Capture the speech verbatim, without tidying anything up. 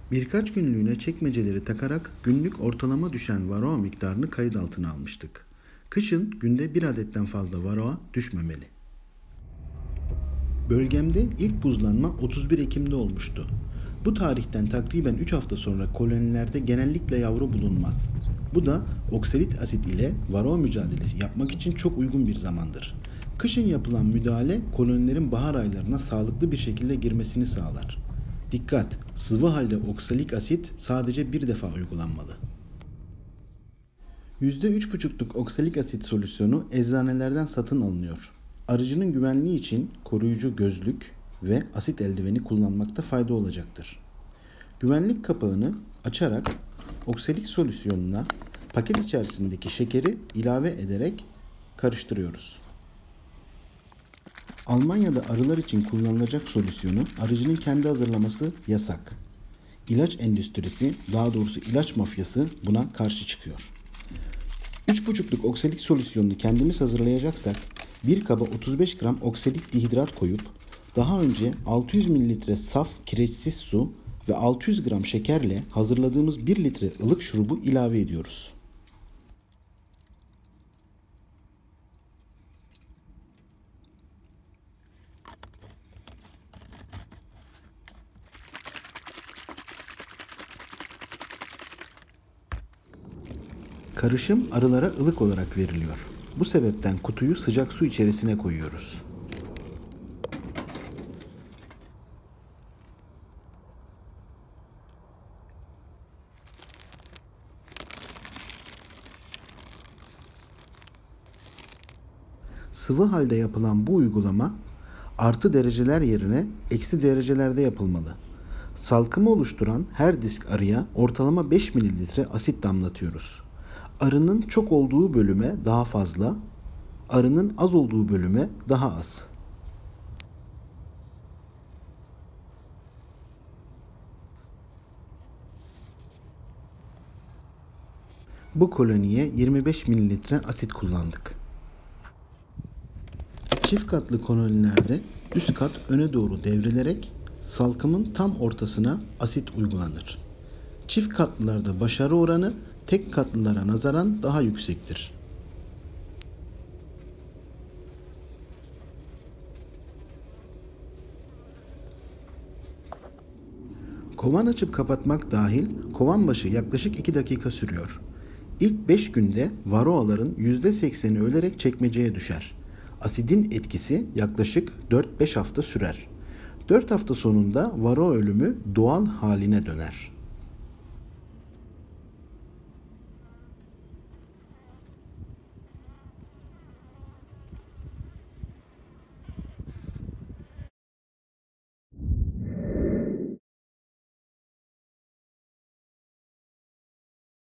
Birkaç günlüğüne çekmeceleri takarak günlük ortalama düşen varroa miktarını kayıt altına almıştık. Kışın günde bir adetten fazla varroa düşmemeli. Bölgemde ilk buzlanma otuz bir Ekim'de olmuştu. Bu tarihten takriben üç hafta sonra kolonilerde genellikle yavru bulunmaz. Bu da oksalit asit ile varroa mücadelesi yapmak için çok uygun bir zamandır. Kışın yapılan müdahale kolonilerin bahar aylarına sağlıklı bir şekilde girmesini sağlar. Dikkat! Sıvı halde oksalik asit sadece bir defa uygulanmalı. yüzde üç buçukluk oksalik asit solüsyonu eczanelerden satın alınıyor. Arıcının güvenliği için koruyucu gözlük ve asit eldiveni kullanmakta fayda olacaktır. Güvenlik kapağını açarak oksalik solüsyonuna paket içerisindeki şekeri ilave ederek karıştırıyoruz. Almanya'da arılar için kullanılacak solüsyonu arıcının kendi hazırlaması yasak. İlaç endüstrisi, daha doğrusu ilaç mafyası buna karşı çıkıyor. üç buçukluk oksalik solüsyonunu kendimiz hazırlayacaksak bir kaba otuz beş gram oksalik dihidrat koyup daha önce altı yüz mililitre saf kireçsiz su ve altı yüz gram şekerle hazırladığımız bir litre ılık şurubu ilave ediyoruz. Karışım arılara ılık olarak veriliyor. Bu sebepten kutuyu sıcak su içerisine koyuyoruz. Sıvı halde yapılan bu uygulama artı dereceler yerine eksi derecelerde yapılmalı. Salkımı oluşturan her disk arıya ortalama beş mililitre asit damlatıyoruz. Arının çok olduğu bölüme daha fazla, arının az olduğu bölüme daha az. Bu koloniye yirmi beş mililitre asit kullandık. Çift katlı kolonilerde üst kat öne doğru devrilerek salkımın tam ortasına asit uygulanır. Çift katlılarda başarı oranı tek katlılara nazaran daha yüksektir. Kovan açıp kapatmak dahil kovan başı yaklaşık iki dakika sürüyor. İlk beş günde varroaların yüzde sekseni ölerek çekmeceye düşer. Asidin etkisi yaklaşık dört beş hafta sürer. dört hafta sonunda varroa ölümü doğal haline döner.